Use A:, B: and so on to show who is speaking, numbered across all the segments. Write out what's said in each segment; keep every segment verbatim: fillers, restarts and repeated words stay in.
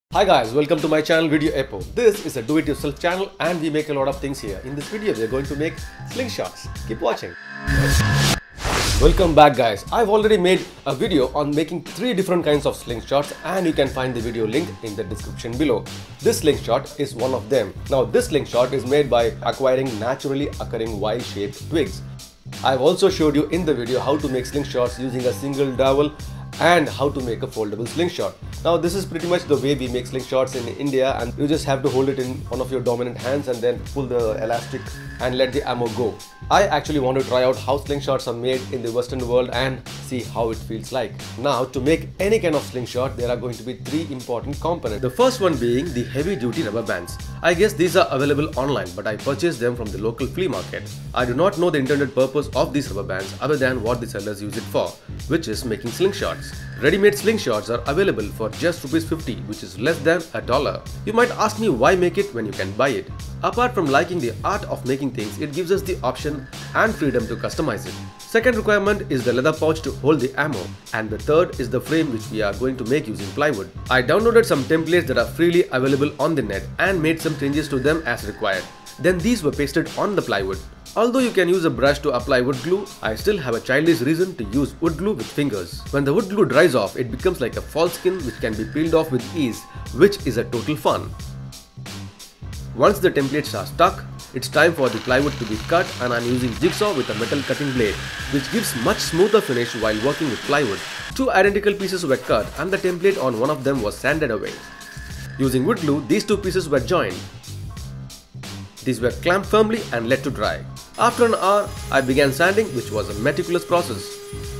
A: Hi guys, welcome to my channel Video EPPO. This is a do-it-yourself channel and we make a lot of things here. In this video, we are going to make slingshots. Keep watching. Welcome back guys. I've already made a video on making three different kinds of slingshots and you can find the video link in the description below. This slingshot is one of them. Now this slingshot is made by acquiring naturally occurring Y-shaped twigs. I've also showed you in the video how to make slingshots using a single dowel and how to make a foldable slingshot. Now this is pretty much the way we make slingshots in India, and you just have to hold it in one of your dominant hands and then pull the elastic and let the ammo go. I actually want to try out how slingshots are made in the Western world and see how it feels like. Now to make any kind of slingshot, there are going to be three important components. The first one being the heavy duty rubber bands. I guess these are available online, but I purchased them from the local flea market. I do not know the intended purpose of these rubber bands other than what the sellers use it for, which is making slingshots. Ready-made slingshots are available for just rupees fifty, which is less than a dollar. You might ask me why make it when you can buy it. Apart from liking the art of making things, it gives us the option and freedom to customize it. Second requirement is the leather pouch to hold the ammo, and the third is the frame which we are going to make using plywood. I downloaded some templates that are freely available on the net and made some changes to them as required. Then these were pasted on the plywood. Although you can use a brush to apply wood glue, I still have a childish reason to use wood glue with fingers. When the wood glue dries off, it becomes like a false skin which can be peeled off with ease, which is a total fun. Once the templates are stuck, it's time for the plywood to be cut, and I'm using jigsaw with a metal cutting blade, which gives much smoother finish while working with plywood. Two identical pieces were cut and the template on one of them was sanded away. Using wood glue, these two pieces were joined. These were clamped firmly and let to dry. After an hour, I began sanding, which was a meticulous process.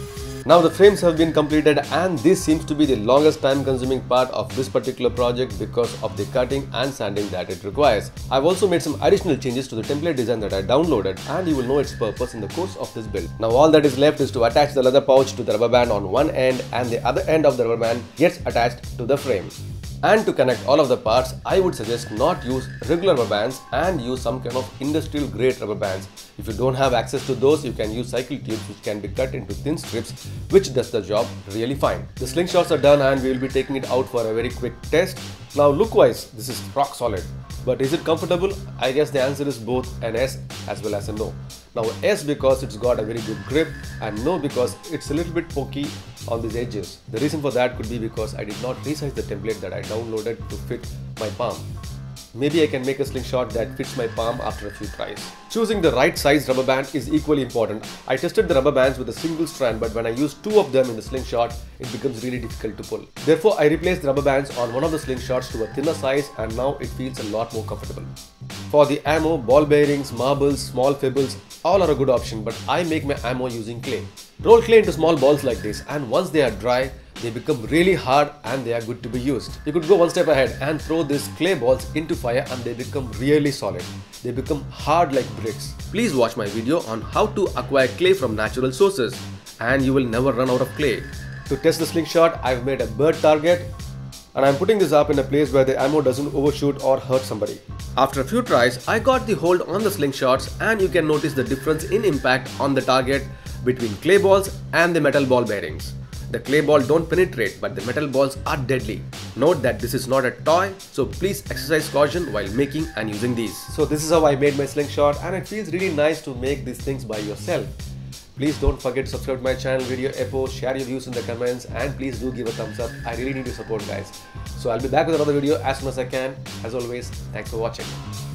A: Now the frames have been completed and this seems to be the longest time consuming part of this particular project because of the cutting and sanding that it requires. I've also made some additional changes to the template design that I downloaded, and you will know its purpose in the course of this build. Now all that is left is to attach the leather pouch to the rubber band on one end, and the other end of the rubber band gets attached to the frame. And to connect all of the parts, I would suggest not use regular rubber bands and use some kind of industrial grade rubber bands. If you don't have access to those, you can use cycle tubes which can be cut into thin strips, which does the job really fine. The slingshots are done and we will be taking it out for a very quick test. Now look wise, this is rock solid. But is it comfortable? I guess the answer is both an yes as well as a no. Now yes because it's got a very good grip, and no because it's a little bit pokey on these edges. The reason for that could be because I did not resize the template that I downloaded to fit my palm. Maybe I can make a slingshot that fits my palm after a few tries. Choosing the right size rubber band is equally important. I tested the rubber bands with a single strand, but when I use two of them in the slingshot, it becomes really difficult to pull. Therefore, I replaced the rubber bands on one of the slingshots to a thinner size, and now it feels a lot more comfortable. For the ammo, ball bearings, marbles, small pebbles, all are a good option, but I make my ammo using clay. Roll clay into small balls like this, and once they are dry, they become really hard and they are good to be used. You could go one step ahead and throw these clay balls into fire and they become really solid. They become hard like bricks. Please watch my video on how to acquire clay from natural sources, and you will never run out of clay. To test the slingshot, I've made a bird target, and I'm putting this up in a place where the ammo doesn't overshoot or hurt somebody. After a few tries, I got the hold on the slingshots, and you can notice the difference in impact on the target between clay balls and the metal ball bearings. The clay ball don't penetrate, but the metal balls are deadly. Note that this is not a toy, so please exercise caution while making and using these. So this is how I made my slingshot, and it feels really nice to make these things by yourself. Please don't forget to subscribe to my channel Video EPPO, share your views in the comments, and please do give a thumbs up. I really need your support guys. So I'll be back with another video as soon as I can. As always, thanks for watching.